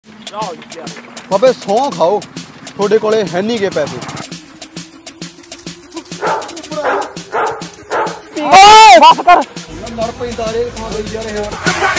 ਬਾਬੇ ਸੌਂ ਖਾਓ, ਤੁਹਾਡੇ ਕੋਲੇ ਹੈ ਨਹੀਂ ਗੇ ਪੈਸੇ। ਬਸ ਕਰ ਲੜ ਪੈਂਦਾ ਰੇ ਥਾਂ ਲਈ ਯਾਰ ਇਹ।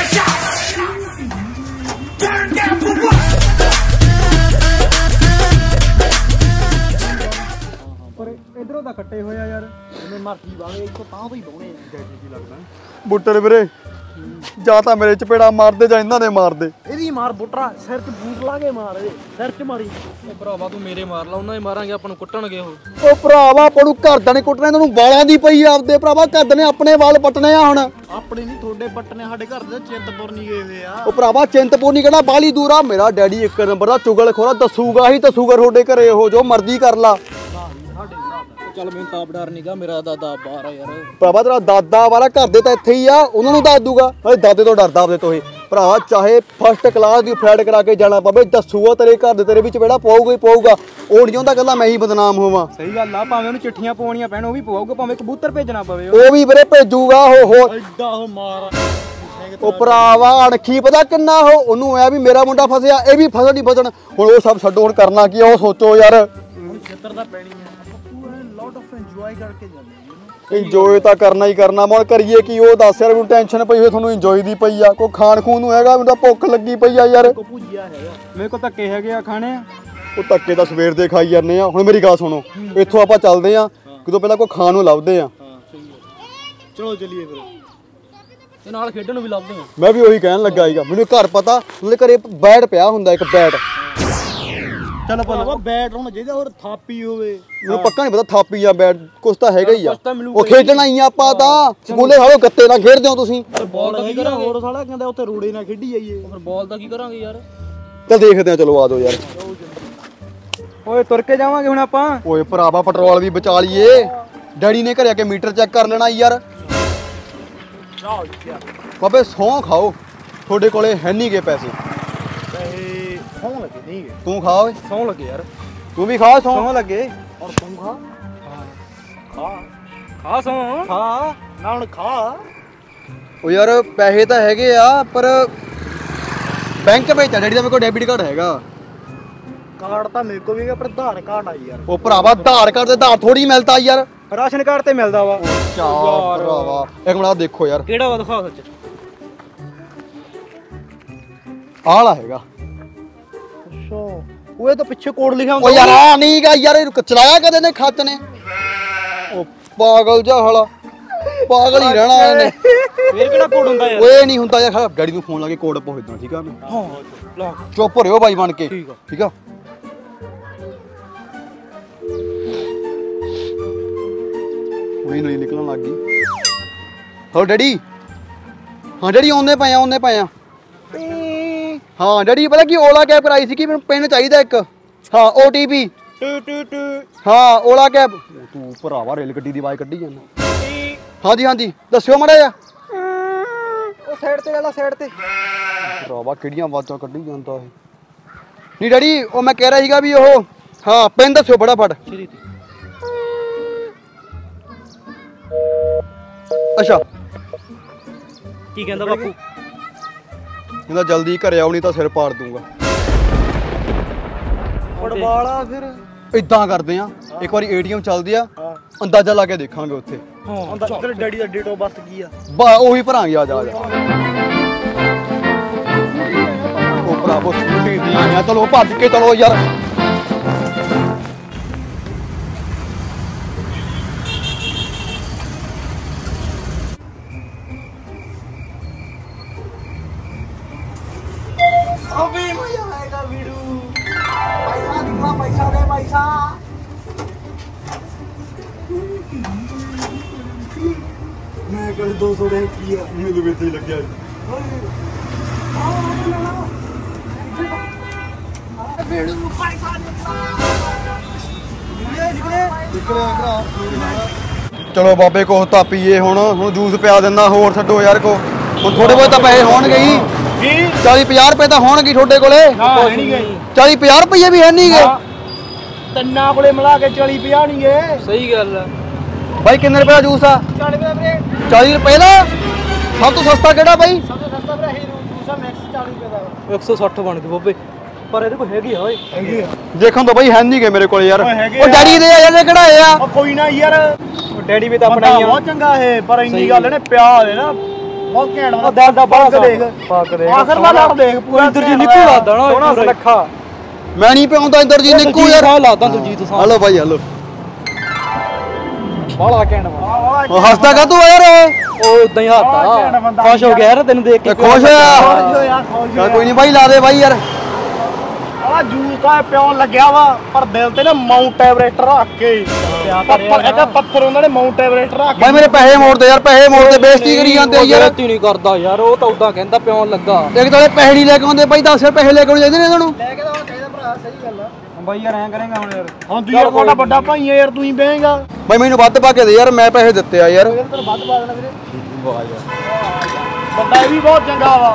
ਪਰ ਇਧਰੋਂ ਤਾਂ ਕੱਟੇ ਹੋਇਆ ਯਾਰ, ਜਿਵੇਂ ਮਰਜ਼ੀ ਬਾਵੇ ਇੱਥੋਂ ਤਾਂ ਵੀ ਬਾਉਣੇ ਜੈਜੀ ਕੀ ਲੱਗਦਾ ਬੁੱਟਰ ਵੀਰੇ, ਜਾਂ ਤਾਂ ਮੇਰੇ ਚਪੇੜਾ ਮਾਰਦੇ ਜਾਂ ਇਹਨਾਂ ਨੇ ਮਾਰਦੇ। ਇਹਦੀ ਮਾਰ ਬੁੱਟਰਾ, ਸਿਰ 'ਚ ਬੂਟ ਲਾ ਕੇ ਮਾਰ, ਇਹਦੇ ਸਿਰ 'ਚ ਮਾਰੀ। ਉਹ ਭਰਾਵਾ ਤੂੰ ਮੇਰੇ ਮਾਰ ਲਾ, ਉਹਨਾਂ ਹੀ ਮਾਰਾਂਗੇ, ਆਪਾਂ ਨੂੰ ਕੁੱਟਣਗੇ ਉਹ ਭਰਾਵਾ ਆਪਾਂ ਨੂੰ ਘਰਦਿਆਂ ਨੇ ਕੁੱਟਣਾ, ਇਹਨਾਂ ਨੂੰ ਵਾਲਾਂ ਦੀ ਪਈ ਆਪਦੇ ਭਰਾਵਾ। ਘਰਦਿਆਂ ਨੇ ਆਪਣੇ ਵਾਲ ਪੱਟਣੇ ਆ ਹੁਣ। ਆਪਣੇ ਨਹੀਂ ਤੁਹਾਡੇ ਪੱਟਣੇ, ਸਾਡੇ ਘਰ ਦੇ ਚਿੰਤਪੁਰ ਨਹੀਂ ਗਏ ਹੋਏ ਆ। ਉਹ ਭਰਾਵਾ ਚਿੰਤਪੁਰ ਨਹੀਂ ਕਹਿਣਾ, ਬਾਲੀ ਦੂਰ ਆ। ਮੇਰਾ ਡੈਡੀ ਇੱਕ ਨੰਬਰ ਦਾ ਚੁਗਲਖੋਰਾ, ਦੱਸੂਗਾ ਹੀ ਦੱਸੂਗਾ ਤੁਹਾਡੇ ਘਰੇ ਉਹ, ਜੋ ਮਰਜ਼ੀ ਕਰ ਲਾ। ਚੱਲ ਮੈਨੂੰ ਤਾਂ ਡਰ ਨੀਗਾ, ਮੇਰਾ ਦਾਦਾ ਬਾਹਰ ਆ ਯਾਰ। ਭਰਾਵਾ ਤੇਰਾ ਦਾਦਾ ਵਾਲਾ ਘਰ ਦੇ ਤਾਂ ਇੱਥੇ ਹੀ ਆ, ਉਹਨਾਂ ਨੂੰ ਦੱਸ ਦੂਗਾ। ਅਰੇ ਦਾਦੇ ਤੋਂ ਡਰਦਾ ਆਪਦੇ ਤੋਂ ਇਹ ਭਰਾਵਾ। ਚਾਹੇ ਫਸਟ ਕਲਾਸ ਦੀ ਫਲੈਟ ਕਰਾ ਕੇ ਜਾਣਾ ਪਵੇ, ਦੱਸੂਗਾ ਤੇਰੇ ਘਰ ਦੇ, ਤੇਰੇ ਵਿੱਚ ਬੇੜਾ ਪਊਗਾ ਹੀ ਪਊਗਾ। ਉਹ ਨਹੀਂ ਚਾਹੁੰਦਾ ਕੱਲਾ ਮੈਂ ਹੀ ਬਦਨਾਮ ਹੋਵਾਂ। ਸਹੀ ਗੱਲ ਆ, ਭਾਵੇਂ ਉਹਨੂੰ ਚਿੱਠੀਆਂ ਪਾਉਣੀਆਂ ਪੈਣ ਉਹ ਵੀ ਪਵਾਊਗਾ, ਭਾਵੇਂ ਕਬੂਤਰ ਭੇਜਣਾ ਪਵੇ ਉਹ ਵੀ ਵੀਰੇ ਭੇਜੂਗਾ। ਉਹ ਐਡਾ ਉਹ ਮਾਰ ਉਹ ਭਰਾਵਾ ਅਣਖੀ ਪਤਾ ਕਿੰਨਾ ਉਹਨੂੰ ਆਇਆ ਵੀ ਮੇਰਾ ਮੁੰਡਾ ਫਸਿਆ, ਇਹ ਵੀ ਫਸਣ ਨਹੀਂ ਫਸਣ। ਹੁਣ ਉਹ ਸਭ ਛੱਡੋ, ਹੁਣ ਕਰਨਾ ਕੀ ਆ ਉਹ ਸੋਚੋ ਯਾਰ। ਹੁਣ ਛੇਤਰ ਦਾ ਪੈਣੀ ਆ, ਲੋਟ ਆਫ ਇੰਜੋਏ ਕਰਕੇ ਜਾਂਦੇ। ਇੰਜੋਏ ਤਾਂ ਕਰਨਾ ਹੀ ਕਰਨਾ, ਹੁਣ ਕਰੀਏ ਕੀ? ਉਹ ਦੱਸ ਯਾਰ, ਮੈਨੂੰ ਟੈਨਸ਼ਨ ਪਈ ਹੋਈ, ਤੁਹਾਨੂੰ ਇੰਜੋਏ ਦੀ ਪਈ ਆ। ਕੋਈ ਖਾਣ ਖੂਨ ਨੂੰ ਹੈਗਾ? ਮੈਨੂੰ ਤਾਂ ਭੁੱਖ ਲੱਗੀ ਪਈ ਆ ਯਾਰ। ਕੋ ਭੁਜੀਆ ਹੈਗਾ ਮੇਰੇ ਕੋਲ, ਧੱਕੇ ਹੈਗੇ ਆ ਖਾਣੇ। ਉਹ ਧੱਕੇ ਤਾਂ ਸਵੇਰ ਦੇ ਖਾਈ ਜਾਂਦੇ ਆ। ਹੁਣ ਮੇਰੀ ਗੱਲ ਸੁਣੋ, ਇੱਥੋਂ ਆਪਾਂ ਚੱਲਦੇ ਆ, ਕਿਦੋਂ ਪਹਿਲਾਂ ਕੋਈ ਖਾਣ ਨੂੰ ਲੱਭਦੇ ਆ। ਚਲੋ ਚੱਲੀਏ ਫਿਰ, ਤੇ ਨਾਲ ਖੇਡਣ ਨੂੰ ਵੀ ਲੱਭਦੇ ਆ। ਮੈਂ ਵੀ ਉਹੀ ਕਹਿਣ ਲੱਗਾ ਸੀਗਾ, ਮੈਨੂੰ ਘਰ ਪਤਾ ਉਹਦੇ ਘਰੇ ਬੈਟ ਪਿਆ ਹੁੰਦਾ, ਇੱਕ ਬੈਟ। ਚੱਲ ਭਲਾ ਬੈਟ ਹੋਣਾ ਚਾਹੀਦਾ, ਹੋਰ ਥਾਪੀ ਹੋਵੇ। ਮੈਨੂੰ ਪੱਕਾ ਨਹੀਂ ਪਤਾ ਥਾਪੀ ਜਾਂ ਬੈਟ, ਕੁਛ ਤਾਂ ਹੈਗਾ ਹੀ ਆ। ਉਹ ਉਹ ਖੇਡਣਾ ਹੀ ਆ ਆਪਾਂ ਤਾਂ। ਸਕੂਲੇ ਸਾਲੋ ਗੱਤੇ ਨਾਲ ਖੇਡਦੇ ਹੋ ਤੁਸੀਂ। ਬਾਲ ਦਾ ਕੀ ਕਰਾਂਗੇ? ਹੋਰ ਸਾਲਾ ਕਹਿੰਦਾ ਉੱਥੇ ਰੋੜੇ ਨਾਲ ਖੇਡੀ ਜਾਈਏ। ਫਿਰ ਬਾਲ ਦਾ ਕੀ ਕਰਾਂਗੇ ਯਾਰ? ਚੱਲ ਦੇਖਦੇ ਆ, ਚਲੋ ਆ ਜਾਓ ਯਾਰ। ਓਏ ਤੁਰ ਕੇ ਜਾਵਾਂਗੇ ਹੁਣ ਆਪਾਂ। ਓਏ ਭਰਾਵਾ ਪੈਟਰੋਲ ਵੀ ਬਚਾ ਲਈਏ। ਡੈਡੀ ਨੇ ਘਰੇ ਆ ਕੇ ਮੀਟਰ ਚੈੱਕ ਕਰ ਲੈਣਾ ਯਾਰ। ਬਾਬੇ ਸੌਂ ਖਾਓ, ਤੁਹਾਡੇ ਕੋਲੇ ਹੈ ਨਹੀਂ ਗੇ ਪੈਸੇ। ਸੌਂ ਲੱਗੇ ਨਹੀਂ ਗੇ। ਤੂੰ ਖਾ ਓਏ, ਸੌਂ ਲੱਗੇ ਯਾਰ। ਤੂੰ ਵੀ ਖਾ ਸੌਂ ਲੱਗੇ। ਔਰ ਤੂੰ ਖਾ ਖਾ ਸੌਂ ਖਾ ਨਾ, ਹੁਣ ਖਾ। ਓ ਯਾਰ ਪੈਸੇ ਤਾਂ ਹੈਗੇ ਆ, ਪਰ ਬੈਂਕ ਵਿੱਚ ਡੈਡੀ ਦਾ ਮੇਰੇ ਕੋਲ ਡੈਬਿਟ ਕਾਰਡ ਹੈਗਾ। ਕਾਰਡ ਤਾਂ ਮੇਰੇ ਕੋਲ ਵੀ ਹੈਗਾ, ਪਰ ਆਧਾਰ ਕਾਰਡ ਆ ਯਾਰ। ਉਹ ਭਰਾਵਾ ਆਧਾਰ ਕਾਰਡ ਤੇ ਆਧਾਰ ਥੋੜੀ ਮਿਲਦਾ ਯਾਰ। ਰਾਸ਼ਨ ਕਾਰਡ ਤੇ ਮਿਲਦਾ ਵਾ। ਚਾਹ ਭਰਾਵਾ ਇੱਕ ਮਿੰਟ ਦੇਖੋ ਯਾਰ, ਕਿਹੜਾ ਵਾ ਦਿਖਾ ਸੱਚ। ਆਹ ਵਾਲਾ ਹੈਗਾ। ਅੱਛਾ ਉਹ ਤਾਂ ਪਿੱਛੇ ਕੋਡ ਲਿਖਿਆ ਹੁੰਦਾ। ਓ ਯਾਰ ਆ ਨਹੀਂ ਗਾ ਯਾਰ, ਇਹਨੂੰ ਚਲਾਇਆ ਕਦੇ ਨੇ ਖੱਤ ਨੇ। ਉਹ ਪਾਗਲ ਜਿਹਾ ਹਾਲਾ, ਪਾਗਲ ਹੀ ਰਹਿਣਾ ਇਹਨੇ। ਫੇਰ ਕਿਹੜਾ ਕੋਡ ਹੁੰਦਾ ਯਾਰ? ਓਏ ਨਹੀਂ ਹੁੰਦਾ ਯਾਰ, ਡੈਡੀ ਨੂੰ ਫੋਨ ਲਾ ਕੇ ਕੋਡ ਪੁੱਛ ਦੇਣਾ, ਠੀਕ ਆ? ਮੈਂ ਹਾਂ ਚੁੱਪ ਰਿਓ ਬਾਈ ਬਣ ਕੇ, ਠੀਕ ਆ ਠੀਕ ਆ? ਉਹੀ ਨਹੀਂ ਨਿਕਲਣ ਲੱਗ ਗਈ। ਹੋ ਡੈਡੀ? ਹਾਂ ਡੈਡੀ ਆਉਂਦੇ ਪਏ ਆ, ਆਉਂਦੇ ਪਏ ਆ। ਹਾਂ ਡੈਡੀ ਪਤਾ ਕੀ ਓਲਾ ਕੈਬ ਕਰਾਈ ਸੀ ਕਿ ਮੈਨੂੰ ਪਿੰਨ ਚਾਹੀਦਾ ਇੱਕ। ਹਾਂ OTP। ਹਾਂ ਓਲਾ ਕੈਬ। ਤੂੰ ਭਰਾਵਾ ਰੇਲ ਗੱਡੀ ਦੀ ਆਵਾਜ਼ ਕੱਢੀ ਜਾਂਦਾ। ਹਾਂਜੀ ਹਾਂਜੀ ਦੱਸਿਓ ਮਾੜਾ ਜਿਹਾ। ਉਹ ਸਾਈਡ ਤੇ ਵਾਲਾ, ਸਾਈਡ ਤੇ। ਭਰਾਵਾ ਕਿਹੜੀਆਂ ਆਵਾਜ਼ਾਂ ਕੱਢੀ ਜਾਂਦਾ ਇਹ। ਨਹੀਂ ਡੈਡੀ ਉਹ ਮੈਂ ਕਹਿ ਰਿਹਾ ਸੀਗਾ ਵੀ ਉਹ, ਹਾਂ ਪਿੰਨ ਦੱਸਿਓ ਫਟਾਫਟ। ਅੱਛਾ ਕੀ ਕਹਿੰਦਾ ਬਾਪੂ? ਕਹਿੰਦਾ ਜਲਦੀ ਘਰੇ ਆਉ ਨਹੀਂ ਤਾਂ ਸਿਰ ਪਾੜ ਦੂੰਗਾ। ਫੁੱਟਬਾਲ ਆ ਫਿਰ ਇਦਾਂ ਕਰਦੇ ਆ, ਇੱਕ ਵਾਰੀ ATM ਚੱਲਦੇ ਆ, ਅੰਦਾਜ਼ਾ ਲਾ ਕੇ ਦੇਖਾਂਗੇ ਉੱਥੇ। ਹਾਂ ਤੇਰੇ ਡੈਡੀ ਦਾ ਡੇਟ ਆਫ ਬਰਥ ਕੀ ਆ? ਬਾ ਉਹੀ ਭਰਾਂਗੇ। ਆ ਜਾ ਆ ਜਾ। ਉਹ ਭਰਾਵੋ ਸਕੂਟੀ ਦੀ ਆ, ਚਲੋ ਭੱਜ ਕੇ ਚਲੋ ਯਾਰ। ਅਬੇ ਮਜ਼ਾ ਆਏਗਾ ਵੀਰੂ। ਪੈਸਾ ਦਿਖਾ, ਪੈਸਾ ਦੇ ਪੈਸਾ। ਮੈਂ ਕੋਲ 200 ਦੇ ਕੀ ਆ? ਮੈਨੂੰ ਵਿੱਚ ਹੀ ਲੱਗਿਆ। ਵੀਰੂ ਪੈਸਾ ਚਲੋ ਬਾਬੇ ਕੋਹ ਤਾਂ ਪੀਏ ਹੁਣ ਜੂਸ ਪਿਆ ਦਿੰਦਾ। ਹੋਰ ਛੱਡੋ ਯਾਰ ਕੋ, ਹੁਣ ਥੋੜੇ ਬਹੁਤ ਤਾਂ ਪੈਸੇ ਹੋਣਗੇ ਹੀ। 40-50 ਰੁਪਏ ਤਾਂ ਹੋਣਗੇ ਤੁਹਾਡੇ ਕੋਲੇ। 40-50 ਰੁਪਏ ਵੀ ਹੈ ਨਹੀਂ ਗੇ ਤੰਨਾ ਕੋਲੇ ਮਿਲਾ ਕੇ 40-50 ਨਹੀਂ ਗੇ। ਸਹੀ ਗੱਲ ਆ ਬਾਈ। ਕਿੰਨੇ ਰੁਪਏ ਦਾ ਜੂਸ ਆ? 40 ਰੁਪਏ ਵੀਰੇ। 40 ਰੁਪਏ ਦਾ? ਸਭ ਤੋਂ ਸਸਤਾ ਕਿਹੜਾ ਬਾਈ? ਸਭ ਤੋਂ ਸਸਤਾ ਵੀਰੇ ਹੀਰੋ ਜੂਸ ਆ, ਮੈਕਸ 40 ਰੁਪਏ ਦਾ। 160 ਬਣ ਗਏ ਬਾਬੇ। ਪਰ ਇਹਦੇ ਕੋਲ ਹੈਗੀ ਆ ਓਏ ਹੈਗੀ ਆ ਦੇਖਣ ਤੋਂ ਬਾਈ ਹੈ ਨਹੀਂ ਗਏ ਮੇਰੇ ਕੋਲ ਯਾਰ ਹੈਗੇ ਉਹ ਡੈਡੀ ਦੇ ਆ ਯਾਰ ਕਢਾਏ ਆ ਉਹ ਕੋਈ ਨਾ ਯਾਰ ਉਹ ਡੈਡੀ ਵੀ ਤਾਂ ਆਪਣਾ ਹੀ ਆ ਬਹੁਤ ਚੰਗਾ ਇਹ ਪਰ ਇੰਨੀ ਗੱਲ ਨੇ ਪਿਆ ਹੋਵੇ ਨਾ ਬਹੁਤ ਘੈਂਟ ਉਹ ਦਿਲ ਦਾ ਬਾਹਰ ਦੇਖ ਆਖਰ ਨਾਲ ਲੜ ਦੇਖ ਪੂਰਾ ਇੰਦਰ ਜੀ ਨਿੱਕੂ ਲਾਦਾ ਨਾ ਸੋਹਣਾ ਸੁਨੱਖਾ ਮੈਂ ਨਹੀਂ ਪਿਆਉਂਦਾ ਇੰਦਰ ਜੀ ਨਿੱਕੂ ਯਾਰ ਲਾਦਾ ਦਲਜੀਤ ਸਾਹਿਬ ਹਲੋ ਬਾਈ ਹਲੋ ਬਾਲਾ ਘੈਂਟ ਉਹ ਹੱਸਦਾ ਕਾ ਤੂੰ ਯਾਰ ਉਹ ਉਦਾਂ ਹੀ ਹੱਸਦਾ ਖੁਸ਼ ਹੋ ਗਿਆ ਯਾਰ ਤੈਨੂੰ ਦੇਖ ਕੇ ਖੁਸ਼ ਹੋਇਆ ਚੱਲ ਕੋਈ ਨਹੀਂ ਬਾਈ ਲਾ ਦੇ ਬਾਈ ਯਾਰ ਆ ਜੂਸ ਤਾਂ ਪਿਉਣ ਲੱਗਿਆ ਵਾ ਪਰ ਦਿਲ ਤੇ ਨਾ ਮਾਊਂਟ ਐਵਰੇਸਟ ਰੱਖ ਕੇ ਪੱਥਰ ਉਹਨਾਂ ਨੇ ਮਾਊਂਟ ਐਵਰੇਸਟ ਰੱਖ ਕੇ ਬਾਈ ਮੇਰੇ ਪੈਸੇ ਮੋੜ ਦੇ ਯਾਰ ਪੈਸੇ ਮੋੜ ਦੇ ਬੇਇੱਜ਼ਤੀ ਕਰੀ ਜਾਂਦੇ ਯਾਰ ਬੇਇੱਜ਼ਤੀ ਨਹੀਂ ਕਰਦਾ ਯਾਰ ਉਹ ਤਾਂ ਉਦਾਂ ਕਹਿੰਦਾ ਪਿਉਣ ਲੱਗਾ ਇੱਕ ਤਾਂ ਪੈਸੇ ਨਹੀਂ ਲੈ ਕੇ ਆਉਂਦੇ ਬਾਈ 10 ਪੈਸੇ ਲੈ ਕੇ ਆਉਣੇ ਚਾਹੀਦੇ ਨੇ ਇਹਨਾਂ ਨੂੰ ਲੈ ਕੇ ਤਾਂ ਚਾਹੀਦਾ ਭਰਾ ਸਹੀ ਗੱਲ ਆ ਬਾਈ ਯਾਰ ਐਂ ਕਰੇਗਾ ਹੁਣ ਯਾਰ ਹਾਂ ਤੂੰ ਯਾਰ ਤੁਹਾਡਾ ਵੱਡਾ ਭਾਈ ਆ ਯਾਰ ਤੂੰ ਹੀ ਬਹੇਗਾ ਬਾਈ ਮੈਨੂੰ ਵੱਧ ਪਾ ਕੇ ਦੇ ਯਾਰ ਮੈਂ ਪੈਸੇ ਦਿੱਤੇ ਆ ਯਾਰ ਤੈਨੂੰ ਵੱਧ ਪਾ ਦੇਣਾ ਵੀਰੇ ਵਾਹ ਯਾਰ ਬੰਦਾ ਇਹ ਵੀ ਬਹੁਤ ਚੰਗਾ ਵਾ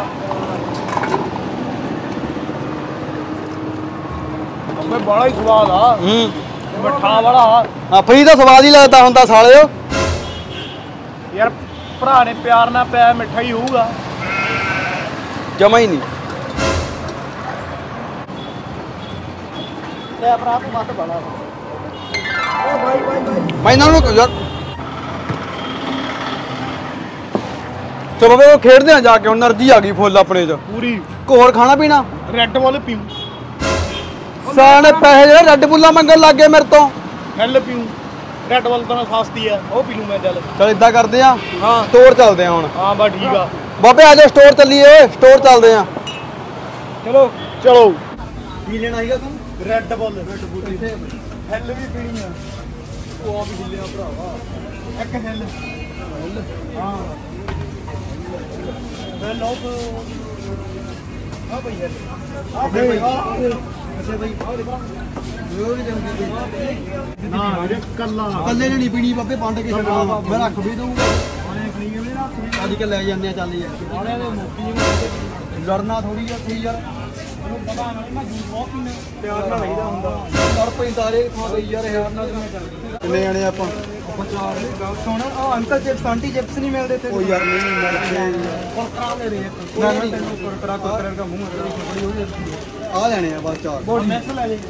ਮੈਂ ਬੜਾ ਹੀ ਸਵਾਦ ਆ ਮਿੱਠਾ ਵਾਲਾ ਆ ਫਰੀ ਦਾ ਸਵਾਦ ਹੀ ਲੱਗਦਾ ਹੁੰਦਾ ਸਾਲਿਓ ਯਾਰ ਭਰਾ ਨੇ ਪਿਆਰ ਨਾਲ ਪਿਆ ਮਿੱਠਾ ਹੀ ਹੋਊਗਾ ਜਮਾ ਹੀ ਨਹੀਂ ਲੈ ਭਰਾ ਤੂੰ ਮੱਤ ਬਣਾ ਓ ਬਾਈ ਮੈਂ ਇਹਨਾਂ ਨੂੰ ਯਾਰ ਚਲੋ ਵੇ ਉਹ ਖੇਡਦੇ ਆ ਜਾ ਕੇ ਹੁਣ એનર્ਜੀ ਆ ਗਈ ਫੁੱਲ ਆਪਣੇ ਚ ਪੂਰੀ ਹੋਰ ਖਾਣਾ ਪੀਣਾ ਰੈੱਡ ਬੁੱਲ ਪੀਉ ਸਾਲੇ ਪੈਸੇ ਜਿਹੜੇ ਰੈੱਡ ਬੁੱਲਾਂ ਮੰਗਣ ਲੱਗ ਗਏ ਮੇਰੇ ਤੋਂ ਹੈਲ ਪੀਉ ਰੈੱਡ ਬੁੱਲ ਤਾਂ ਸਸਤੀ ਆ ਉਹ ਪੀ ਲੂ ਮੈਂ ਚੱਲ ਚਲ ਇਦਾਂ ਕਰਦੇ ਆ ਹਾਂ ਸਟੋਰ ਚੱਲਦੇ ਆ ਹੁਣ ਹਾਂ ਬਸ ਠੀਕ ਆ ਬਾਬੇ ਆ ਜਾ ਸਟੋਰ ਚੱਲੀਏ ਸਟੋਰ ਚੱਲਦੇ ਆ ਚਲੋ ਚਲੋ ਕੀ ਲੈਣਾ ਸੀਗਾ ਤੂੰ ਰੈੱਡ ਬੁੱਲ ਇੱਥੇ ਹੈਲ ਵੀ ਪੀਣੀ ਆ ਉਹ ਆ ਵੀ ਹਿੱਲਿਆ ਭਰਾਵਾ ਇੱਕ ਹੈਲ ਹਾਂ ਮੈਂ ਲੋਕ ਆ ਭਈ ਯਾਰ ਆ ਭਈ ਅੱਛਾ ਭਈ ਨਾ ਕੱਲੇ ਨੇ ਨਹੀਂ ਪੀਣੀ ਬਾਬੇ ਵੰਡ ਕੇ ਛੱਡਣਾ ਮੈਂ ਰੱਖ ਵੀ ਦਊਂਗਾ ਅੱਜ ਕੱਲ ਲੈ ਜਾਂਦੇ ਆ ਚੱਲ ਯਾਰ ਲੜਨਾ ਥੋੜੀ ਆ ਕੀ ਯਾਰ ਮੈਨੂੰ ਪਤਾ ਨਹੀਂ ਮੈਂ ਜੂਸ ਬਹੁਤ ਪੀਣਾ ਪਿਆਰ ਨਾਲ ਲਈਦਾ ਹੁੰਦਾ ਲੜ ਪਈ ਸਾਰੇ ਥਾਂ ਗਈ ਯਾਰ ਯਾਰ ਨਾਲ ਕਿੰਨੇ ਜਾਣੇ ਆਪਾਂ ਚਾਰ ਗੱਲ ਸੁਣ ਆ ਅੰਕਲ ਚਿਪਸ ਆਂਟੀ ਚਿਪਸ ਨਹੀਂ ਮਿਲਦੇ ਤੇ ਉਹ ਯਾਰ ਨਹੀਂ ਮਿਲਦੇ ਕੁਰਕਰਾ ਲੈ ਰਹੇ ਨਾ ਨਹੀਂ ਕੁਰਕਰਾ ਦਾ ਮੂੰਹ ਹੈ ਆ ਲੈਣੇ ਆ ਬਸ ਚਾਰ ਬੋਡੀ ਮੈਕਸ ਲੈ ਲੈ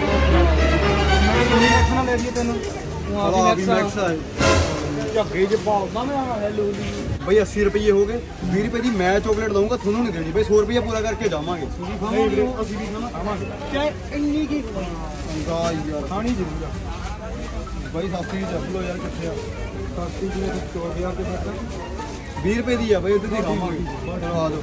ਮੈਕਸ ਨਾਲ ਲੈ ਲਈਏ ਤੈਨੂੰ ਉਹ ਆ ਵੀ ਮੈਕਸ ਆ ਝੱਗੇ ਚ ਪਾਉਂਦਾ ਮੈਂ ਹੈਲੋ ਦੀ ਬਈ 80 ਰੁਪਏ ਹੋ ਗਏ 20 ਰੁਪਏ ਦੀ ਮੈਂ ਚਾਕਲੇਟ ਦਊਂਗਾ ਤੁਹਾਨੂੰ ਨਹੀਂ ਦੇਣੀ ਬਈ 100 ਰੁਪਏ ਪੂਰਾ ਕਰਕੇ ਜਾਵਾਂਗੇ ਨਹੀਂ ਵੀਰੇ ਅਸੀਂ ਵੀ ਖਾਵਾਂਗੇ ਚਾਹੇ ਇੰਨੀ ਕੀ ਅੰਗਾ ਯਾਰ ਖਾਣੀ ਜ਼ਰੂਰ ਆ ਬਈ ਸਸਤੀ ਵੀ ਚੱਲ ਲੋ ਯਾਰ ਕਿੱਥੇ ਆ ਸਸਤੀ ਜਿਵੇਂ 4000 ਦੇ ਬੱਕਰ 20 ਰੁਪਏ ਦੀ ਆ ਬਈ ਉੱਧਰ ਦੀ ਖਾਵਾਂਗੇ ਚਲੋ ਆ ਜਾਓ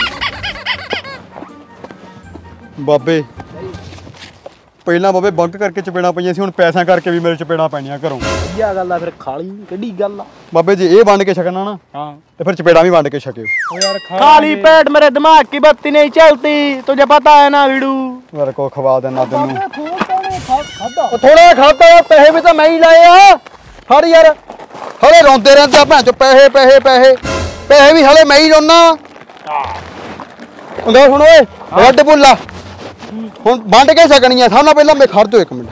ਬਾਬੇ ਪਹਿਲਾਂ ਬਾਬੇ ਬੰਕ ਕਰਕੇ ਚਪੇੜਾਂ ਪਈਆਂ ਸੀ ਹੁਣ ਪੈਸਿਆਂ ਕਰਕੇ ਵੀ ਮੇਰੇ ਚਪੇੜਾਂ ਪੈਣੀਆਂ ਘਰੋਂ ਵਧੀਆ ਗੱਲ ਆ ਫਿਰ ਖਾਲੀ ਕਿੱਡੀ ਗੱਲ ਆ ਬਾਬੇ ਜੀ ਇਹ ਵੰਡ ਕੇ ਛਕਣਾ ਨਾ ਹਾਂ ਤੇ ਫਿਰ ਚਪੇੜਾਂ ਵੀ ਵੰਡ ਕੇ ਛਕਿਓ ओ यार खाली पेट मेरे दिमाग की बत्ती नहीं चलती तुझे पता है ना वीडू ਮੇਰੇ ਕੋ ਖਵਾ ਦੇਣਾ ਤੈਨੂੰ खादा ਥੋੜਾ ਖਾਤਾ ਪੈਸੇ ਵੀ ਤਾਂ ਮੈਂ ਹੀ ਲਾਏ ਆ ਫੜ ਯਾਰ ਹਲੇ ਰੋਂਦੇ ਰਹਿੰਦੇ ਆ ਭੈਣ ਚੋ ਪੈਸੇ ਪੈਸੇ ਪੈਸੇ ਪੈਸੇ ਵੀ ਹਲੇ ਮੈਂ ਹੀ ਲਾਉਣਾ ਹੁੰਦਾ ਸੁਣ ਓਏ ਰੈੱਡ ਬੁੱਲ ਆ ਹੁਣ ਵੰਡ ਕੇ ਛਕਣੀਆਂ ਸਭ ਨਾਲ ਪਹਿਲਾਂ ਮੈਂ ਖੜ ਜਾਓ ਇੱਕ ਮਿੰਟ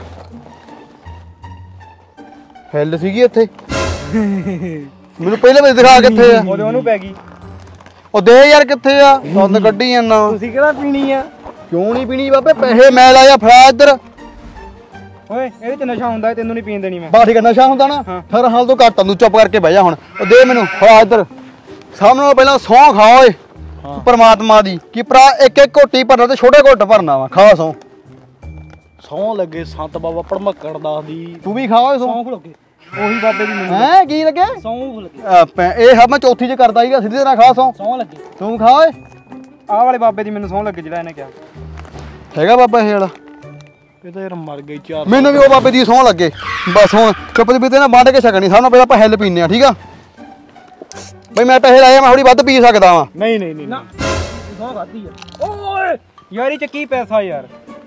ਹਿੱਲ ਸੀਗੀ ਇੱਥੇ ਮੈਨੂੰ ਪਹਿਲੇ ਵੀ ਦਿਖਾ ਕਿੱਥੇ ਆ ਉਹਨੂੰ ਪੈ ਗਈ ਉਹ ਦੇ ਯਾਰ ਕਿੱਥੇ ਆ ਦੁੱਧ ਕੱਢੀ ਜਾਂਦਾ ਤੁਸੀਂ ਕਿਹੜਾ ਪੀਣੀ ਆ ਕਿਉਂ ਨਹੀਂ ਪੀਣੀ ਬਾਬੇ ਪੈਸੇ ਮੈਂ ਲਾਇਆ ਫੜਾ ਇੱਧਰ ਓਏ ਇਹਦੇ ਚ ਨਸ਼ਾ ਹੁੰਦਾ ਤੈਨੂੰ ਨਹੀਂ ਪੀਣ ਦੇਣੀ ਮੈਂ ਬਾ ਠੀਕ ਹੈ ਨਸ਼ਾ ਹੁੰਦਾ ਨਾ ਫਿਰ ਹਾਲ ਤੋਂ ਘੱਟ ਤੂੰ ਚੁੱਪ ਕਰਕੇ ਬਹਿ ਜਾ ਹੁਣ ਉਹ ਦੇ ਮੈਨੂੰ ਫੜਾ ਇੱਧਰ ਸਭ ਨਾਲੋਂ ਪਹਿਲਾਂ ਸਹੁੰ ਖਾ ਓਏ ਪਰਮਾਤਮਾ ਦੀ ਕਿ ਭਰਾ ਇੱਕ ਇੱਕ ਘੋਟੀ ਭਰਨਾ ਤੇ ਛੋਟੇ ਘੁੱਟ ਭਰਨਾ ਵਾ ਖਾ ਸਹੁੰ ਸੌਂ ਲੱਗੇ ਸੰਤ ਬਾਬਾ ਪੜਮੱਕੜ ਦੱਸਦੀ ਤੂੰ ਵੀ ਖਾ ਓਏ ਸਹੁੰ ਸੌਂ ਲੱਗੇ ਉਹੀ ਬਾਬੇ ਦੀ ਮੈਨੂੰ ਹੈ ਕੀ ਲੱਗੇ ਸੌਂ ਲੱਗੇ ਇਹ ਹਬ ਮੈਂ ਚੌਥੀ ਚ ਕਰਦਾ ਸੀਗਾ ਸਿੱਧੀ ਤਰ੍ਹਾਂ ਖਾ ਸਹੁੰ ਸੌਂ ਲੱਗੇ ਤੂੰ ਖਾ ਓਏ ਆਹ ਵਾਲੇ ਬਾਬੇ ਦੀ ਮੈਨੂੰ ਸੌਂ ਲੱਗੇ ਜਿਹੜਾ ਇਹਨੇ ਕਿਹਾ ਹੈਗਾ ਬਾਬਾ ਇਹ ਵਾਲਾ ਇਹ ਤਾਂ ਯਾਰ ਮਰ ਗਈ ਚਾਰ ਮੈਨੂੰ ਵੀ ਉਹ ਬਾਬੇ ਦੀ ਸਹੁੰ ਲੱਗੇ ਬਸ ਹੁਣ ਚੁੱਪ ਦੀ ਬੀਤੇ ਨਾ ਵੰਡ ਕੇ ਛਕਣੀ ਸਭ ਨਾਲ ਪਹਿਲਾਂ ਆਪਾਂ ਹਿੱਲ ਪੀਨੇ ਆ ਠੀਕ ਆ ਬਈ ਮੈਂ ਪੈਸੇ ਲਾਏ ਮੈਂ ਥੋੜੀ ਵੱਧ ਪੀ ਸਕਦਾ ਵਾਂ ਨਹੀਂ ਨਹੀਂ ਨਹੀਂ ਨਾ ਸੌਂ ਖਾਦੀ ਆ ਓਏ ਯਾਰ ਇਹ ਚ ਕੀ ਪੈਸਾ ਯਾਰ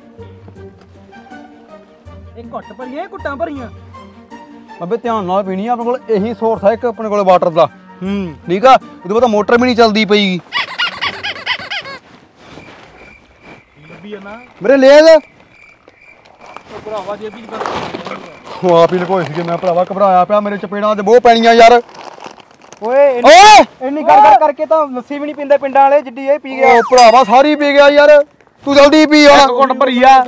ਇੱਕ ਘੁੱਟ ਭਰੀਆਂ ਘੁੱਟਾਂ ਭਰੀਆਂ ਬਾਬੇ ਧਿਆਨ ਨਾਲ ਪੀਣੀ ਆ ਆਪਣੇ ਕੋਲ ਇਹੀ ਸੋਰਸ ਹੈ ਇੱਕ ਆਪਣੇ ਕੋਲ ਵਾਟਰ ਦਾ ਠੀਕ ਆ ਉਹਦੇ ਬਾਅਦ ਮੋਟਰ ਵੀ ਨਹੀਂ ਚੱਲਦੀ ਪਈਗੀ ਲੱਭੀ ਆ ਨਾ ਮੇਰੇ ਲੈ ਲੈ ਭਰਾਵਾ ਜੇ ਵੀ ਉਹ ਆਪ ਹੀ ਲਕੋਏ ਸੀਗੇ ਮੈਂ ਭਰਾਵਾ ਘਬਰਾਇਆ ਪਿਆ ਮੇਰੇ ਚਪੇੜਾਂ ਤੇ ਬਹੁਤ ਪੈਣੀਆਂ ਯਾਰ ਓਏ ਓਏ ਇੰਨੀ ਗੱਲ ਕਰਕੇ ਤਾਂ ਲੱਸੀ ਵੀ ਨਹੀਂ ਪੀਂਦੇ ਪਿੰਡਾਂ ਵਾਲੇ ਜਿੱਡੀ ਇਹ ਪੀ ਗਿਆ ਉਹ ਭਰਾਵਾ ਸਾਰੀ ਪੀ ਗਿਆ ਯਾਰ ਤੂੰ ਜਲਦੀ ਪੀ ਹੁਣ ਘੁੱਟ ਭਰੀ ਆ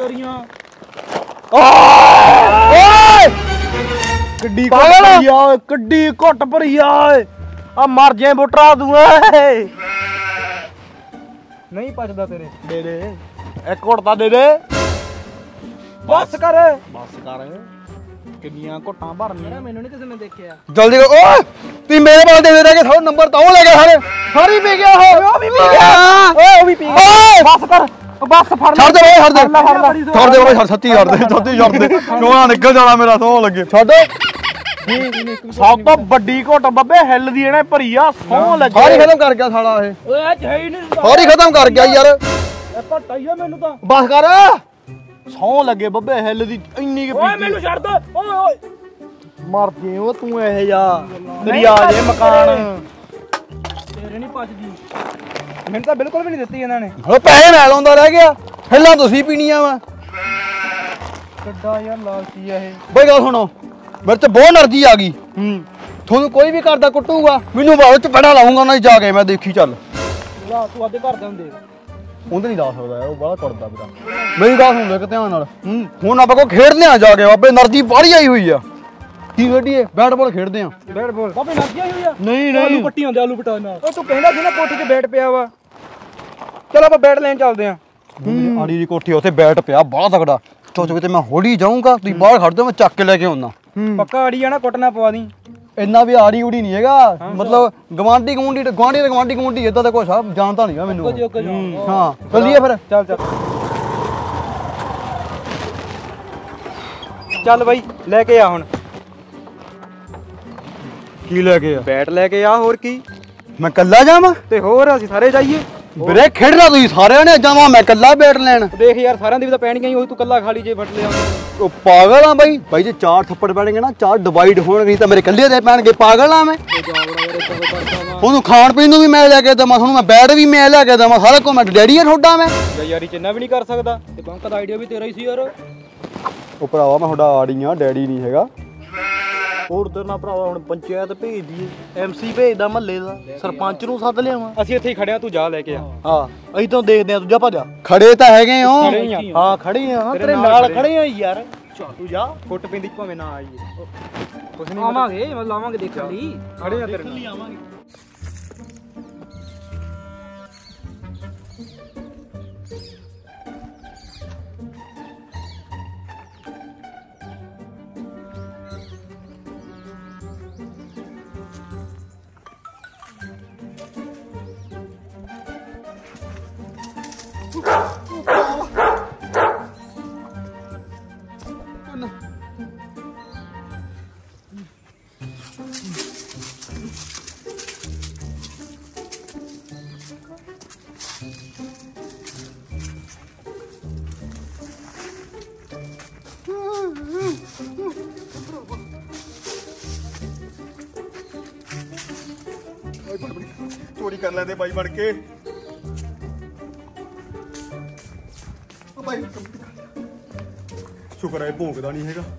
ਓਏ ਗੱਡੀ ਘੁੱਟ ਭਰੀ ਆ ਗੱਡੀ ਘੁੱਟ ਭਰੀ ਆ ਆ ਮਰ ਜੇ ਬੁੱਟਰਾ ਤੂੰ ਏ ਨਹੀਂ ਪਚਦਾ ਤੇਰੇ ਦੇ ਦੇ ਇੱਕ ਘੁੱਟ ਤਾਂ ਦੇ ਦੇ ਬਸ ਕਰ ਕਿੰਨੀਆਂ ਘੁੱਟਾਂ ਭਰਨੀਆਂ ਮੈਨੂੰ ਨਹੀਂ ਕਿਸੇ ਨੇ ਦੇਖਿਆ ਜਲਦੀ ਓਏ ਤੂੰ ਮੇਰੇ ਕੋਲ ਦੇ ਦੇ ਕੇ ਥੋੜਾ ਨੰਬਰ ਤਾਂ ਉਹ ਲੈ ਗਿਆ ਸਾਰੀ ਪੀ ਗਿਆ ਉਹ ਵੀ ਪੀ ਗਿਆ ਓਏ ਉਹ ਵੀ ਪੀ ਗਿਆ ਬਸ ਕਰ ਬਸ ਫੜ ਛੱਡ ਦੇ ਓਏ ਛੱਡ ਦੇ ਓਏ ਸੱਤੀ ਛੱਡ ਦੇ ਨੋਆ ਨਿਕਲ ਜਾਣਾ ਮੇਰਾ ਸੌਂ ਲੱਗੇ ਛੱਡ ਸਭ ਤੋਂ ਵੱਡੀ ਘੁੱਟ ਬੱਬੇ ਹਿੱਲ ਦੀ ਇਹਨੇ ਭਰੀ ਆ ਸੌਂ ਲੱਗੇ ਸਾਰੀ ਖਤਮ ਕਰ ਗਿਆ ਸਾਲਾ ਇਹ ਓਏ ਅੱਜ ਹੈ ਹੀ ਨਹੀਂ ਸਾਰੀ ਖਤਮ ਕਰ ਗਿਆ ਯਾਰ ਘੱਟ ਆਈ ਆ ਮੈਨੂੰ ਤਾਂ ਬਸ ਕਰ ਸੌਂ ਲੱਗੇ ਬੱਬੇ ਹਿੱਲ ਦੀ ਇੰਨੀ ਕਿ ਓਏ ਮੈਨੂੰ ਛੱਡ ਦੇ ਓਏ ਓਏ ਮਰ ਜੇ ਉਹ ਤੂੰ ਇਹ ਜਾ ਤੇਰੀ ਆ ਜੇ ਮਕਾਨ ਤੇਰੇ ਨਹੀਂ ਪਚਦੀ ਮੈਨੂੰ ਤਾਂ ਬਿਲਕੁਲ ਵੀ ਨਹੀਂ ਦਿੱਤੀ ਇਹਨਾਂ ਨੇ ਉਹ ਪੈਸੇ ਨਾਲ ਆਉਂਦਾ ਰਹਿ ਗਿਆ ਹਿੱਲਾਂ ਤੁਸੀਂ ਪੀਣੀਆਂ ਵਾ ਕੱਡਾ ਯਾਰ ਲਾਲਚੀ ਆ ਇਹ ਬਈ ਗੱਲ ਸੁਣੋ ਮੇਰੇ ਤੇ ਬਹੁਤ એનર્ਜੀ ਆ ਗਈ ਤੁਹਾਨੂੰ ਕੋਈ ਵੀ ਕਰਦਾ ਕੁੱਟੂਗਾ ਮੈਨੂੰ ਬਾਅਦ ਚ ਪੜਾ ਲਾਉਂਗਾ ਨਾ ਜਾ ਕੇ ਮੈਂ ਦੇਖੀ ਚੱਲ ਲਾ ਤੂੰ ਆਦੇ ਘਰ ਦੇ ਹੁੰਦੇ ਉਹਦੇ ਨਹੀਂ ਲਾ ਸਕਦਾ ਉਹ ਬੜਾ ਕੁੱਟਦਾ ਵੀਰਾ ਮੇਰੀ ਗੱਲ ਸੁਣ ਲੈ ਕਿ ਧਿਆਨ ਨਾਲ ਹੁਣ ਆਪਾਂ ਕੋ ਖੇਡਦੇ ਆ ਜਾ ਕੇ ਬਾਬੇ એનર્ਜੀ ਬਾਹਲੀ ਆਈ ਹੋਈ ਆ ਕੀ ਖੇਡੀਏ ਬੈਟ ਬਾਲ ਖੇਡਦੇ ਆ ਬੈਟ ਬਾਲ ਬਾਬੇ ਐਨਰਜੀ ਆਈ ਹੋਈ ਆ ਨਹੀਂ ਆਲੂ ਪੱਟੀ ਹੁੰਦੇ ਆਲੂ ਪਟਾ ਨਾਲ ਉਹ ਤੂੰ ਕਹਿੰਦਾ ਸੀ ਨਾ ਕੋਠੀ 'ਚ ਬੈਟ ਪਿਆ ਵਾ ਚਲ ਆਪਾਂ ਬੈਟ ਲੈਣ ਚੱਲਦੇ ਆ ਆੜੀ ਦੀ ਕੋਠੀ ਉੱਥੇ ਬੈਟ ਪਿਆ ਬਾਹਲਾ ਤਕੜਾ ਚੋਚੋ ਤੇ ਮੈਂ ਹੋੜੀ ਜਾਊਂਗਾ ਤੁਸੀਂ ਬਾਹਰ ਖੜ ਜਾਓ ਮੈਂ ਚੱਕ ਕੇ ਲੈ ਕੇ ਆਉਣਾ ਪੱਕਾ ਆੜੀ ਆ ਨਾ ਕੁੱਟਣਾ ਪਵਾ ਦੀ ਇੰਨਾ ਵੀ ਆੜੀ ਉੜੀ ਨਹੀਂ ਹੈਗਾ ਮਤਲਬ ਗਵਾਂਢੀ ਇਦਾਂ ਦਾ ਕੁਛ ਆ ਜਾਣਦਾ ਨਹੀਂਗਾ ਮੈਨੂੰ ਹਾਂ ਚੱਲੀਏ ਫਿਰ ਚੱਲ ਚੱਲ ਬਾਈ ਲੈ ਕੇ ਆ ਹੁਣ ਕੀ ਲੈ ਕੇ ਆ ਬੈਟ ਲੈ ਕੇ ਆ ਹੋਰ ਕੀ ਮੈਂ ਕੱਲਾ ਜਾਵਾਂ ਤੇ ਹੋਰ ਅਸੀਂ ਸਾਰੇ ਜਾਈਏ ਵੀਰੇ ਖੇਡਣਾ ਤੁਸੀਂ ਸਾਰਿਆਂ ਨੇ ਜਾਵਾਂ ਮੈਂ ਕੱਲਾ ਬੈਟ ਲੈਣ ਦੇਖ ਯਾਰ ਸਾਰਿਆਂ ਦੀ ਵੀ ਤਾਂ ਪੈਣੀਆਂ ਹੀ ਉਹੀ ਤੂੰ ਕੱਲਾ ਖਾਲੀ ਜੇ ਫਟ ਲਿਆ ਉਹ ਪਾਗਲ ਆ ਬਾਈ ਜੇ 4 ਥੱਪੜ ਪੈਣਗੇ ਨਾ 4 ਡਿਵਾਈਡ ਹੋਣਗੇ ਨਹੀਂ ਤਾਂ ਮੇਰੇ ਕੱਲੇ ਦੇ ਪੈਣਗੇ ਪਾਗਲ ਆ ਮੈਂ ਉਹਨੂੰ ਖਾਣ ਪੀਣ ਨੂੰ ਵੀ ਮੈਂ ਲੈ ਕੇ ਦੇਵਾਂ ਤੁਹਾਨੂੰ ਮੈਂ ਬੈਟ ਵੀ ਮੈਂ ਲੈ ਕੇ ਦੇਵਾਂ ਸਾਰਾ ਕੁਝ ਮੈਂ ਡੈਡੀ ਆ ਤੁਹਾਡਾ ਮੈਂ ਯਾਰੀ ਚਿੰਨਾ ਵੀ ਨਹੀਂ ਕਰ ਸਕਦਾ ਤੇ ਬੰਕ ਦਾ ਆਈਡੀਆ ਵੀ ਤੇਰਾ ਹੀ ਸੀ ਯਾਰ ਉਹ ਭਰਾਵਾ ਮੈਂ ਤੁਹਾਡਾ ਆੜੀ ਆ ਡੈਡੀ ਨਹੀਂ ਹੈਗਾ ਹੋਰ ਤੇਰੇ ਨਾਲ ਭਰਾਵਾ ਹੁਣ ਪੰਚਾਇਤ ਭੇਜ ਦਈਏ ਐਮਸੀ ਭੇਜਦਾ ਮਹੱਲੇ ਦਾ ਸਰਪੰਚ ਨੂੰ ਸੱਦ ਲਿਆਵਾਂ ਅਸੀਂ ਇੱਥੇ ਹੀ ਖੜਿਆ ਤੂੰ ਜਾ ਲੈ ਕੇ ਆ ਹਾਂ ਅਸੀਂ ਤਾਂ ਦੇਖਦੇ ਆ ਤੂੰ ਜਾ ਭੱਜਾ ਖੜੇ ਤਾਂ ਹੈਗੇ ਹੋ ਹਾਂ ਖੜੇ ਆ ਤੇਰੇ ਨਾਲ ਖੜੇ ਆ ਯਾਰ ਤੂੰ ਜਾ ਕੁੱਟ ਪਿੰਦੀ ਭਾਵੇਂ ਨਾ ਆਈਏ ਕੁਛ ਨਹੀਂ ਆਵਾਂਗੇ ਮਤਲਬ ਲਾਵਾਂਗੇ ਦੇਖਣ ਲਈ ਖੜੇ ਆ ਤੇਰੇ ਲਈ ਆਵਾਂਗੇ ਚੋਰੀ ਕਰ ਲੈਂਦੇ ਬਾਈ ਬਣ ਕੇ ਬਾਈ ਸ਼ੁਕਰ ਹੈ ਭੌਂਕਦਾ ਨਹੀਂ ਹੈਗਾ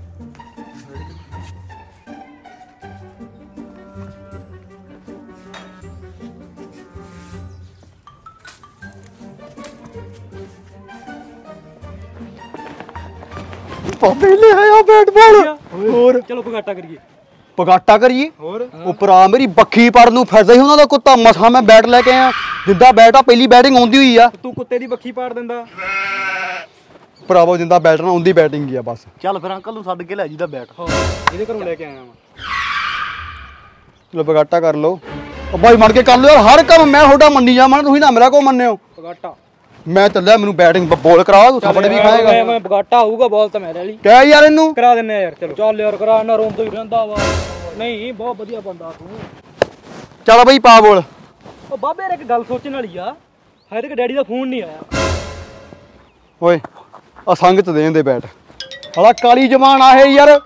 ਪਾਪੇ ਲੈ ਆਇਆ ਬੈਟ ਬਾਲ ਹੋਰ ਚਲੋ ਪਗਾਟਾ ਕਰੀਏ ਹੋਰ ਉਪਰਾ ਮੇਰੀ ਬੱਖੀ ਪੜ ਨੂੰ ਫਿਰਦਾ ਸੀ ਉਹਨਾਂ ਦਾ ਕੁੱਤਾ ਮਸਾ ਮੈਂ ਬੈਟ ਲੈ ਕੇ ਆਇਆ ਜਿੱਦਾਂ ਬੈਟ ਆ ਪਹਿਲੀ ਬੈਟਿੰਗ ਆਉਂਦੀ ਹੋਈ ਆ ਤੂੰ ਕੁੱਤੇ ਦੀ ਬੱਖੀ ਪਾੜ ਦਿੰਦਾ ਭਰਾਵੋ ਜਿੰਦਾ ਬੈਟ ਨਾ ਆਉਂਦੀ ਬੈਟਿੰਗ ਹੀ ਆ ਬਸ ਚੱਲ ਫਿਰ ਅੰਕਲ ਨੂੰ ਛੱਡ ਕੇ ਲੈ ਜੀ ਦਾ ਬੈਟ ਇਹਦੇ ਘਰੋਂ ਲੈ ਕੇ ਆਇਆ ਮੈਂ ਚਲੋ ਪਗਾਟਾ ਕਰ ਲਓ ਉਹ ਬਾਈ ਮੰਨ ਕੇ ਕਰ ਲਓ ਯਾਰ ਹਰ ਕੰਮ ਮੈਂ ਤੁਹਾਡਾ ਮੰਨੀ ਜਾਵਾਂ ਤੁਸੀਂ ਨਾ ਮੇਰਾ ਕੋ ਮੰਨਿਓ ਪਗਾਟਾ ਮੈਂ ਚੱਲਿਆ ਮੈਨੂੰ ਬੈਟਿੰਗ ਬੋਲ ਕਰਾ ਤੂੰ ਥੱਪੜ ਵੀ ਖਾਏਗਾ ਮੈਂ ਪਗਾਟਾ ਆਊਗਾ ਬਾਲ ਤਾਂ ਮੇਰੇ ਲਈ ਕਹਿ ਯਾਰ ਇਹਨੂੰ ਕਰਾ ਦਿੰਨੇ ਆ ਯਾਰ ਚਲੋ ਚੱਲ ਯਾਰ ਕਰਾ ਨਾ ਰੋਮ ਤੋਂ ਹੀ ਰਹਿੰਦਾ ਵਾ ਨਹੀਂ ਬਹੁਤ ਵਧੀਆ ਬੰਦਾ ਤੂੰ ਚੱਲ ਬਈ ਪਾ ਬੋਲ ਉਹ ਬਾਬੇ ਯਾਰ ਇੱਕ ਗੱਲ ਸੋਚਣ ਵਾਲੀ ਆ ਹਜੇ ਤੱਕ ਡੈਡੀ ਦਾ ਫੋਨ ਨਹੀਂ ਆਇਆ ਓਏ ਆ ਸੰਗ ਚ ਦੇਣ ਦੇ ਬੈਟ ਹਲਾ ਕਾਲੀ ਜਮਾਨ ਆ ਇਹ ਯਾਰ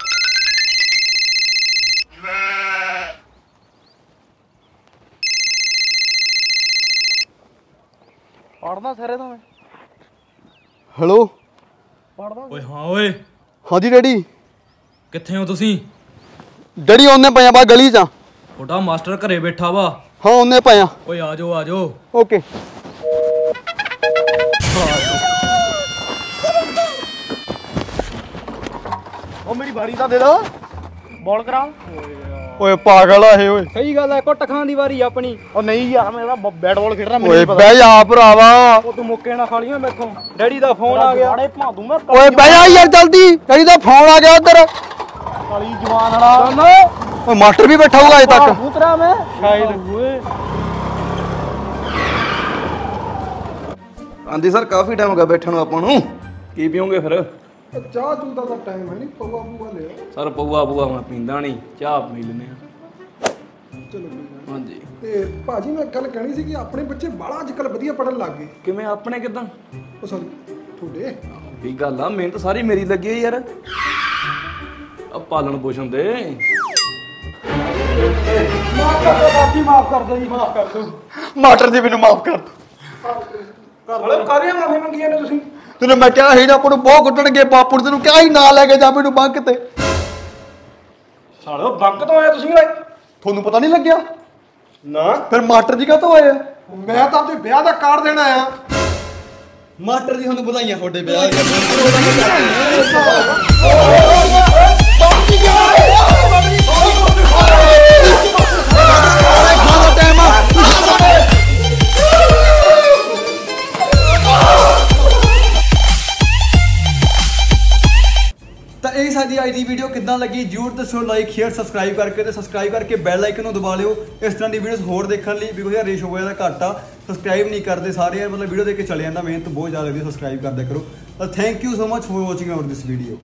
ਪੜਦਾ ਸਾਰੇ ਤੋਂ ਹੈਲੋ ਪੜਦਾ ਓਏ ਹਾਂ ਓਏ ਹਾਂਜੀ ਡੈਡੀ ਕਿੱਥੇ ਹੋ ਤੁਸੀਂ ਡੈਡੀ ਉਹਨੇ ਪਿਆ ਬਾ ਗਲੀ ਚ ਤੁਹਾਡਾ ਮਾਸਟਰ ਘਰੇ ਬੈਠਾ ਵਾ ਹਾਂ ਉਹਨੇ ਪਿਆ ਓਏ ਆ ਜਾਓ ਓਕੇ ਵਾਰੀ ਤਾਂ ਦੇ ਦੋ ਬੋਲ ਕਰਾ ਓਏ ਪਾਗਲ ਆ ਇਹ ਓਏ ਸਹੀ ਗੱਲ ਹੈ ਘੁੱਟ ਖਾਣ ਦੀ ਵਾਰੀ ਆਪਣੀ ਉਹ ਨਹੀਂ ਯਾਰ ਮੇਰਾ ਬੈਟ ਬਾਲ ਖੇਡਣਾ ਮੈਨੂੰ ਓਏ ਨਹੀਂ ਪਤਾ ਬਹਿ ਜਾ ਭਰਾਵਾ ਉਹ ਤੂੰ ਮੁੱਕੇ ਨਾ ਖਾਲੀਆਂ ਮੈਥੋਂ ਡੈਡੀ ਦਾ ਫੋਨ ਆ ਗਿਆ ਬਾੜੇ ਭਾ ਦੂੰ ਮੈਂ ਓਏ ਬਹਿ ਜਾ ਯਾਰ ਜਲਦੀ ਡੈਡੀ ਦਾ ਫੋਨ ਆ ਗਿਆ ਉਧਰ ਕਾਲੀ ਜਵਾਨ ਵਾਲਾ ਓਏ ਮਾਸਟਰ ਵੀ ਬੈਠਾ ਹੋਊਗਾ ਅਜੇ ਤੱਕ ਉਤਰਾ ਮੈਂ ਸ਼ਾਇਦ ਓਏ ਆਂਦੀ ਸਰ ਕਾਫੀ ਟਾਈਮ ਹੋ ਗਿਆ ਬੈਠਣ ਨੂੰ ਆਪਾਂ ਨੂੰ ਕੀ ਪੀਓਗੇ ਫਿਰ ਚਾਹ ਚੂਹ ਦਾ ਤਾਂ ਟਾਈਮ ਹੈ ਨਹੀਂ ਪਊਆ ਪੂਆ ਲਿਆ ਸਰ ਪਊਆ ਪਊਆ ਮੈਂ ਪੀਂਦਾ ਨਹੀਂ ਚਾਹ ਪੀ ਲੈਨੇ ਆ ਚਲੋ ਹਾਂਜੀ ਤੇ ਭਾਜੀ ਮੈਂ ਗੱਲ ਕਹਿਣੀ ਸੀ ਕਿ ਆਪਣੇ ਬੱਚੇ ਬਾਹਲਾ ਅੱਜ ਕੱਲ ਵਧੀਆ ਪੜਨ ਲੱਗ ਗਏ ਕਿਵੇਂ ਆਪਣੇ ਕਿਦਾਂ ਉਹ ਸੌਰੀ ਤੁਹਾਡੇ ਵੀ ਗੱਲ ਆ ਮਿਹਨਤ ਸਾਰੀ ਮੇਰੀ ਲੱਗੀ ਹੈ ਯਾਰ ਆ ਪਾਲਣ ਪੋਸ਼ਣ ਦੇ ਮਾਫ ਕਰ ਦੋ ਜੀ ਮਾਫ ਕਰ ਦੋ ਮਾਸਟਰ ਜੀ ਮੈਨੂੰ ਮਾਫ ਕਰ ਹਲੇ ਕਾਹਦੀਆਂ ਮਾਫੀ ਮੰਗੀਆਂ ਨੇ ਤੁਸੀਂ ਤੈਨੂੰ ਮੈਂ ਕਿਹਾ ਸੀ ਨਾ ਆਪਾਂ ਨੂੰ ਬਹੁਤ ਕੁੱਟਣਗੇ ਬਾਪੂ ਨੇ ਤੈਨੂੰ ਕਿਹਾ ਹੀ ਨਾ ਲੈ ਕੇ ਜਾ ਮੈਨੂੰ ਬੰਕ ਤੇ ਸਾਲੋ ਬੰਕ ਤੋਂ ਆਏ ਤੁਸੀਂ ਓਏ ਤੁਹਾਨੂੰ ਪਤਾ ਨਹੀਂ ਲੱਗਿਆ ਨਾ ਫਿਰ ਮਾਸਟਰ ਜੀ ਕਾਹਤੋਂ ਆਏ ਆ ਮੈਂ ਤਾਂ ਆਪਦੇ ਵਿਆਹ ਦਾ ਕਾਰਡ ਦੇਣ ਆਇਆ ਮਾਸਟਰ ਜੀ ਤੁਹਾਨੂੰ ਵਧਾਈਆਂ ਤੁਹਾਡੇ ਵਿਆਹ ਤਾਂ ਇਹ ਸਾਡੀ ਅੱਜ ਦੀ ਵੀਡੀਓ ਕਿੱਦਾਂ ਲੱਗੀ ਜਰੂਰ ਦੱਸੋ ਲਾਈਕ ਸ਼ੇਅਰ ਸਬਸਕ੍ਰਾਈਬ ਕਰਕੇ ਤੇ ਸਬਸਕ੍ਰਾਈਬ ਕਰਕੇ ਬੈਲ ਆਈਕਨ ਨੂੰ ਦਬਾ ਲਿਓ ਇਸ ਤਰ੍ਹਾਂ ਦੀ ਵੀਡੀਓਜ਼ ਹੋਰ ਦੇਖਣ ਲਈ ਬਿਕੋਜ਼ ਯਾਰ ਰੇਸ਼ੋ ਹੋਇਆ ਦਾ ਘੱਟ ਆ ਸਬਸਕ੍ਰਾਈਬ ਨਹੀਂ ਕਰਦੇ ਸਾਰੇ ਯਾਰ ਮਤਲਬ ਵੀਡੀਓ ਦੇਖ ਕੇ ਚਲੇ ਜਾਂਦਾ ਮਿਹਨਤ ਬਹੁਤ ਜ਼ਿਆਦਾ ਲੱਗਦੀ ਸਬਸਕ੍ਰਾਈਬ ਕਰਦਿਆ ਕਰੋ thank you so much for watching our this video